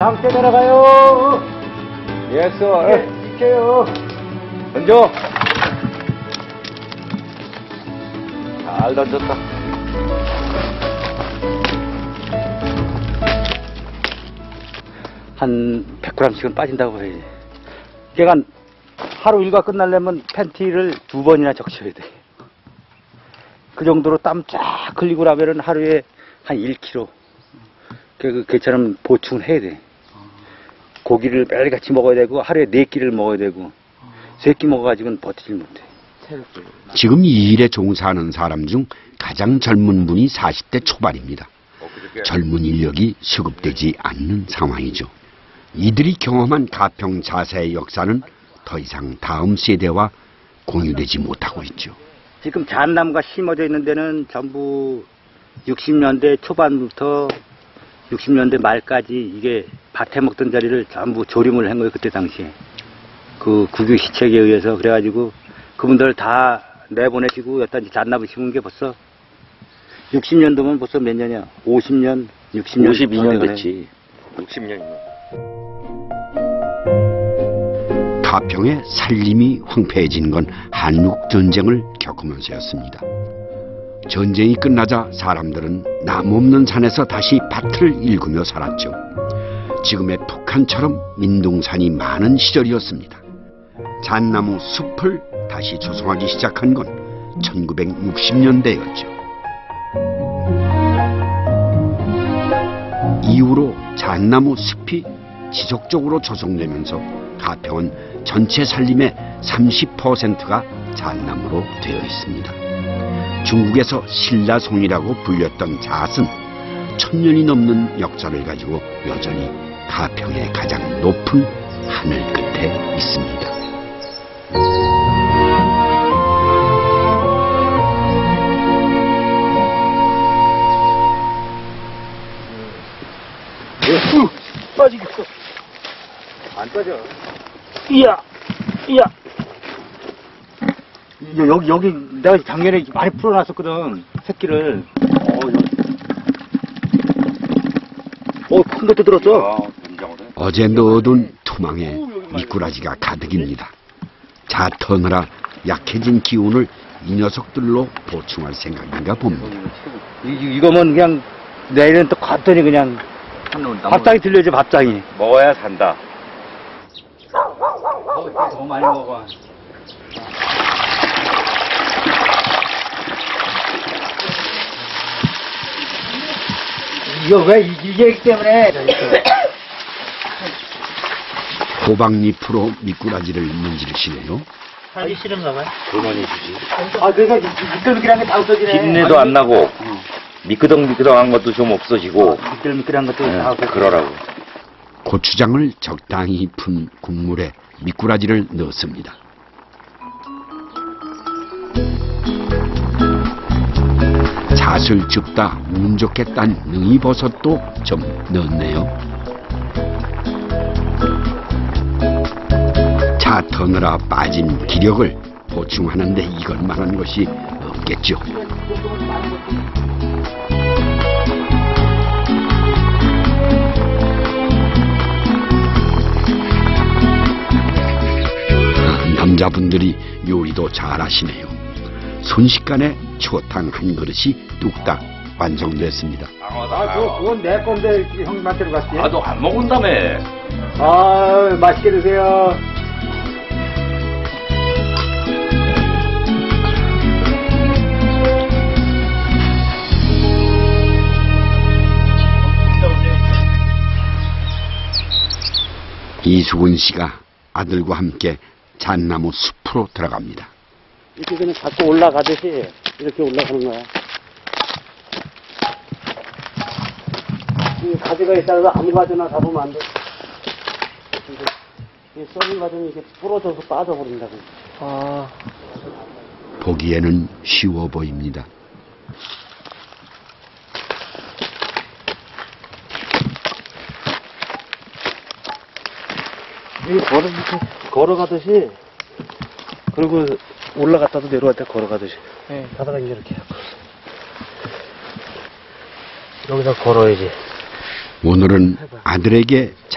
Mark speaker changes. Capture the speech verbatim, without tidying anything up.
Speaker 1: 함께 내려가요.
Speaker 2: 예서.
Speaker 1: 예, 지켜요.
Speaker 2: 던져. 잘 던졌다.
Speaker 3: 한 백 그램씩은 빠진다고 해야지. 그러니까 하루 일과 끝나려면 팬티를 두 번이나 적셔야 돼. 그 정도로 땀 쫙 흘리고 나면은 하루에 한 일 킬로그램. 그, 걔처럼 보충을 해야 돼. 고기를 매일같이 먹어야 되고, 하루에 네 끼를 먹어야 되고, 세 끼 먹어가지고는 버티질 못해.
Speaker 4: 지금 이 일에 종사하는 사람 중 가장 젊은 분이 사십 대 초반입니다. 젊은 인력이 수급되지 않는 상황이죠. 이들이 경험한 가평 자사의 역사는 더 이상 다음 세대와 공유되지 못하고 있죠.
Speaker 3: 지금 잣나무가 심어져 있는 데는 전부 육십 년대 초반부터 육십 년대 말까지 이게 밭에 먹던 자리를 전부 조림을 한 거예요. 그때 당시에. 그 국유 시책에 의해서. 그래가지고 그분들 다 내보내시고 여기다 이제 잣나무 심은 게 벌써 육십 년도면 벌써 몇 년이야? 오십 년, 육십 년.
Speaker 2: 오십이 년 됐지. 육십 년이면.
Speaker 4: 가평의 살림이 황폐해진 건 한국전쟁을 겪으면서였습니다. 전쟁이 끝나자 사람들은 나무 없는 산에서 다시 밭을 일구며 살았죠. 지금의 북한처럼 민둥산이 많은 시절이었습니다. 잣나무 숲을 다시 조성하기 시작한 건 천구백육십 년대였죠. 이후로 잣나무 숲이 지속적으로 조성되면서 가평은 전체 살림의 삼십 퍼센트가 잣나무로 되어 있습니다. 중국에서 신라송이라고 불렸던 잣은 천년이 넘는 역사를 가지고 여전히 가평의 가장 높은 하늘 끝에 있습니다.
Speaker 3: 후! 빠지겠어.
Speaker 2: 안 빠져.
Speaker 3: 이야! 이야! 여기, 여기, 내가 작년에 많이 풀어놨었거든. 새끼를. 어, 여기. 어, 큰 것도 들었어.
Speaker 4: 어제 넣어둔 투망에 미꾸라지가 가득입니다. 잣터느라 약해진 기운을 이 녀석들로 보충할 생각인가 봅니다.
Speaker 3: 이, 이거면 그냥 내일은 또 갔더니 그냥 밥상이 들려야지, 밥상이.
Speaker 2: 먹어야 산다.
Speaker 3: 어, 더 많이 먹어. 이거 왜 이게 때문에?
Speaker 4: 호박잎으로 미꾸라지를 문질시네요.
Speaker 5: 하기 싫은가 봐요.
Speaker 2: 그만이 주지.
Speaker 3: 아, 그러니까 미끌미끌한 게 다 없어지네.
Speaker 2: 빈내도 안 나고, 미끄덩미끄덩한 것도 좀 없어지고.
Speaker 3: 미끌미끌한 것도 다 없어지고.
Speaker 2: 그러라고.
Speaker 4: 고추장을 적당히 푼 국물에 미꾸라지를 넣습니다. 잣을 줍다 운 좋게 딴 능이버섯도 좀 넣었네요. 잣 터느라 빠진 기력을 보충하는데 이걸 말한 것이 없겠죠. 남자분들이 요리도 잘하시네요. 순식간에 추어탕 한 그릇이 뚝딱 완성됐습니다.
Speaker 3: 아, 그거, 그건 내 건데 형님한테로 갔지.
Speaker 2: 아, 너 안 먹은다며.
Speaker 3: 아, 맛있게 드세요.
Speaker 4: 이수근 씨가 아들과 함께 잣나무 숲으로 들어갑니다.
Speaker 3: 이렇게 그냥 자꾸 올라가듯이 이렇게 올라가는 거야. 이 가지가 있다가 아무 가지나 잡으면 안 돼. 이 썩은 가지는 이렇게 부러져서 빠져버린다고.
Speaker 5: 아,
Speaker 4: 보기에는 쉬워 보입니다.
Speaker 5: 이 걸어, 이렇게 걸어가듯이, 그리고 올라갔다도 내려왔다 걸어가듯이. 네. 가다가 이제 이렇게. 여기다 걸어야지.
Speaker 4: 오늘은 아들에게